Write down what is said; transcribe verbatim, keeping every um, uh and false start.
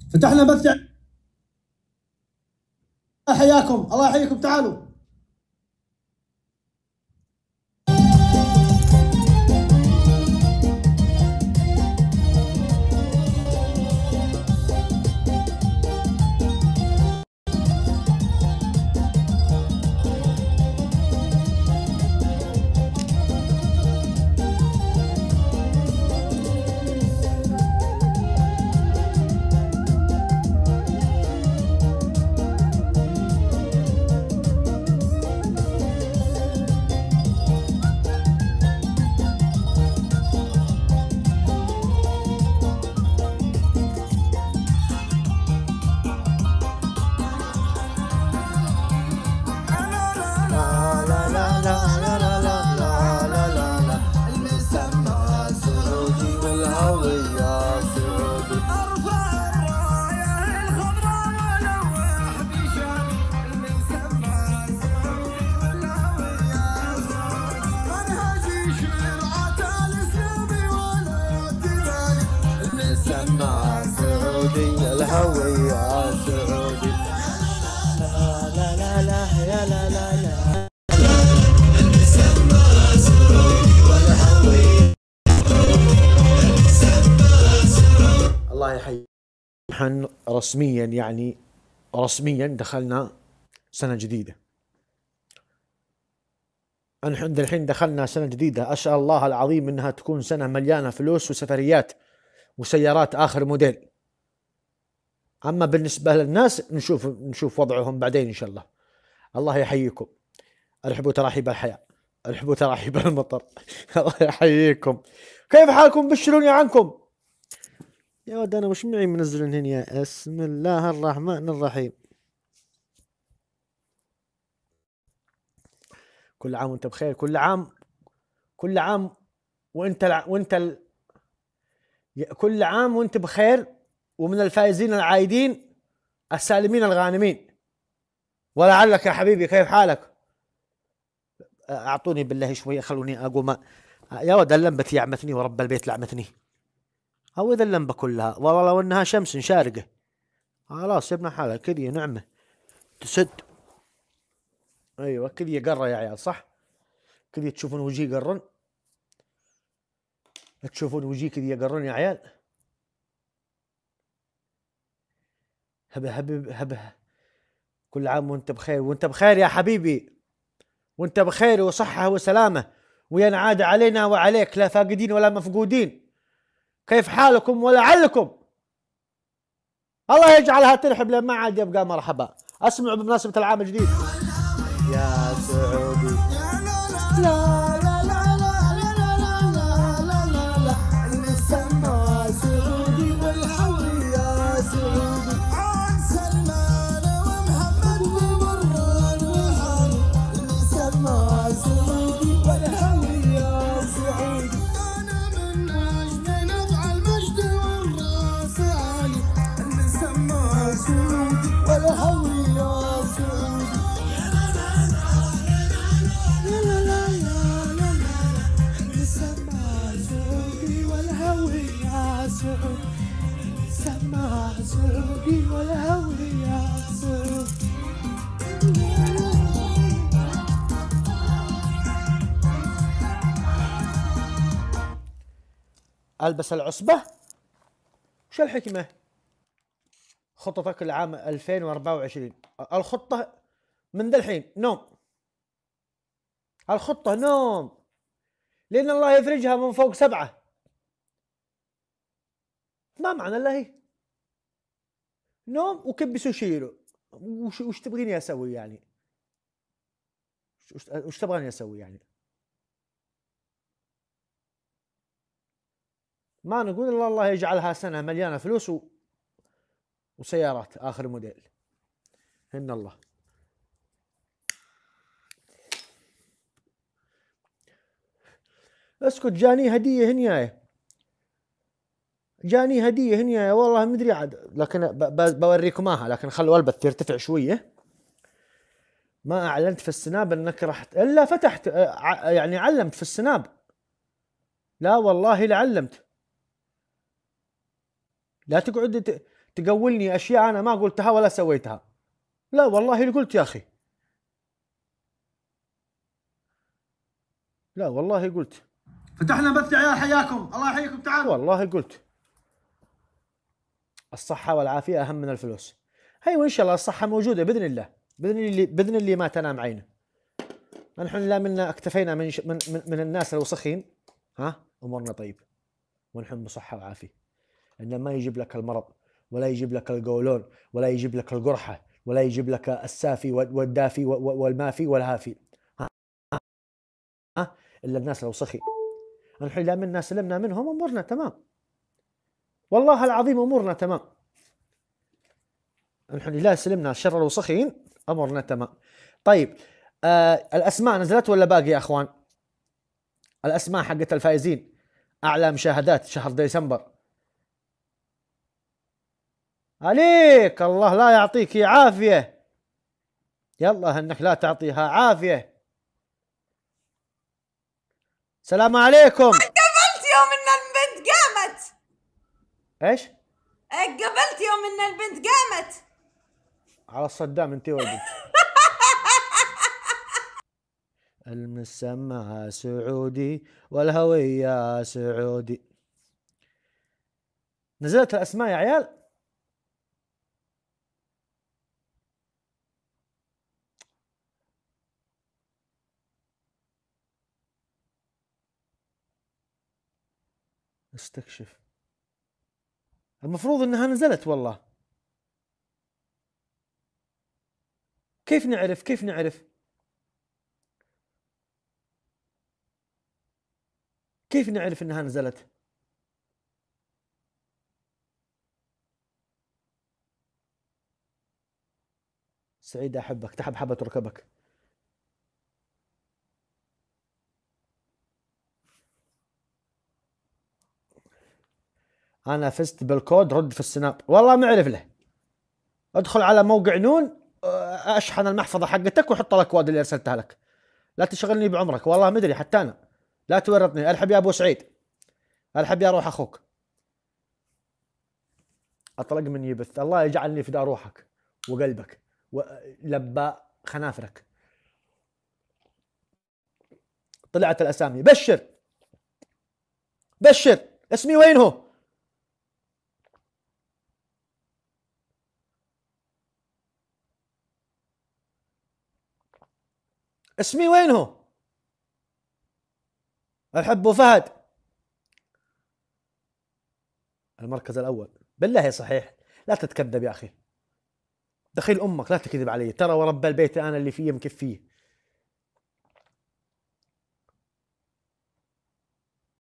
فتحنا بث. حياكم الله يحييكم، تعالوا. الهوية سعودي. لا لا لا لا يا لا لا لا المسمى سعودي والهوية. الله يحيي. نحن رسميا يعني رسميا دخلنا سنة جديدة. نحن الحين دخلنا سنة جديدة، أسأل الله العظيم إنها تكون سنة مليانة فلوس وسفريات وسيارات آخر موديل. أما بالنسبة للناس نشوف نشوف وضعهم بعدين إن شاء الله. الله يحييكم، ارحبوا تراحيب الحياة، ارحبوا تراحيب المطر. الله يحييكم، كيف حالكم؟ بشروني عنكم يا ود. أنا مش معي منزلين هنا يا بسم الله الرحمن الرحيم. كل عام وانت بخير، كل عام كل عام وانت الع... وانت ال... كل عام وانت بخير، ومن الفائزين العايدين السالمين الغانمين. ولعلك يا حبيبي كيف حالك؟ اعطوني بالله شويه، خلوني اقوم. يا ود اللمبة يعمتني ورب البيت لعمتني. او اذا اللمبة كلها والله لو انها شمس شارقة خلاص يا ابن حالها كذي نعمة تسد. ايوه كذي يقرى يا عيال، صح كذي تشوفون وجهي يقرن، تشوفون وجهي كذي يقرن يا عيال. هبه هبه هبه. كل عام وانت بخير، وانت بخير يا حبيبي، وانت بخير وصحة وسلامة، وينعاد علينا وعليك لا فاقدين ولا مفقودين. كيف حالكم؟ ولعلكم الله يجعلها ترحب لما عاد يبقى مرحبا. اسمعوا بمناسبة العام الجديد يا سعودي. لا لا لا لا لا لا لا لا لا لا المسمى سعودي والحوي يا سعودي. عن سلمان ومحمد ومران وهاني المسمى سعودي والحوي يا سعودي. انا من نجد نبع المجد والراس عالي المسمى سعودي والحوي يا سعودي. سمع سعودي والهوي يا سعودي. ألبس العصبة؟ وش الحكمة؟ خطتك العام ألفين وأربعة وعشرين. الخطة من ذا الحين نوم، الخطة نوم لأن الله يفرجها من فوق سبعة. ما معنى الله هي نوم وكبس وشيله. وش, وش تبغيني اسوي يعني؟ وش, وش تبغاني اسوي يعني؟ ما نقول الا الله يجعلها سنة مليانة فلوس و... وسيارات اخر موديل. ان الله. اسكت، جاني هدية هنياية، جاني هدية هنياية والله مدري عاد، لكن ب... ب... بوريكم اياها، لكن خلوا البث يرتفع شوية. ما اعلنت في السناب انك رحت الا فتحت يعني علمت في السناب. لا والله لعلمت. لا تقعد تقولني اشياء انا ما قلتها ولا سويتها. لا والله اللي قلت يا اخي، لا والله قلت، فتحنا بث يا عيال، حياكم الله يحييكم، تعالوا. والله قلت الصحة والعافية أهم من الفلوس. هي وإن شاء الله الصحة موجودة بإذن الله، بإذن الله، بإذن الله ما تنام عينه. نحن لا منا اكتفينا من, ش... من, من, من الناس الوسخين، ها أمورنا طيب ونحن بصحة وعافية. إنما ما يجيب لك المرض، ولا يجيب لك القولون، ولا يجيب لك القرحة، ولا يجيب لك السافي والدافي والمافي والهافي، ها, ها؟ إلا الناس الوسخين. نحن لا منا سلمنا منهم أمورنا تمام، والله العظيم أمورنا تمام. نحن لا سلمنا شر الوسخين أمورنا تمام. طيب آه الأسماء نزلت ولا باقي يا أخوان؟ الأسماء حقت الفائزين أعلى مشاهدات شهر ديسمبر عليك الله لا يعطيك عافية، يلا انك لا تعطيها عافية. سلام عليكم. قبلت يوم ان البنت قامت. ايش؟ قبلت يوم ان البنت قامت. على الصدام انت والبنت. المسمى سعودي والهوية سعودي. نزلت الأسماء يا عيال؟ استكشف، المفروض انها نزلت والله. كيف نعرف كيف نعرف كيف نعرف انها نزلت؟ سعيد احبك، تحب حبة ركبك. انا فزت بالكود رد في السناب، والله ما اعرف له. ادخل على موقع نون، اشحن المحفظة حقتك وحط الاكواد اللي ارسلتها لك. لا تشغلني بعمرك، والله ما ادري حتى انا، لا تورطني. الحب يا ابو سعيد، الحب يا روح اخوك. اطلق مني بث، الله يجعلني فداء روحك وقلبك ولبى خنافرك. طلعت الاسامي. بشر بشر، اسمي وين هو؟ اسمي وين هو؟ الحب وفهد المركز الاول. بالله صحيح، لا تتكذب يا اخي، دخيل امك لا تكذب علي، ترى ورب البيت انا اللي فيه مكفيه.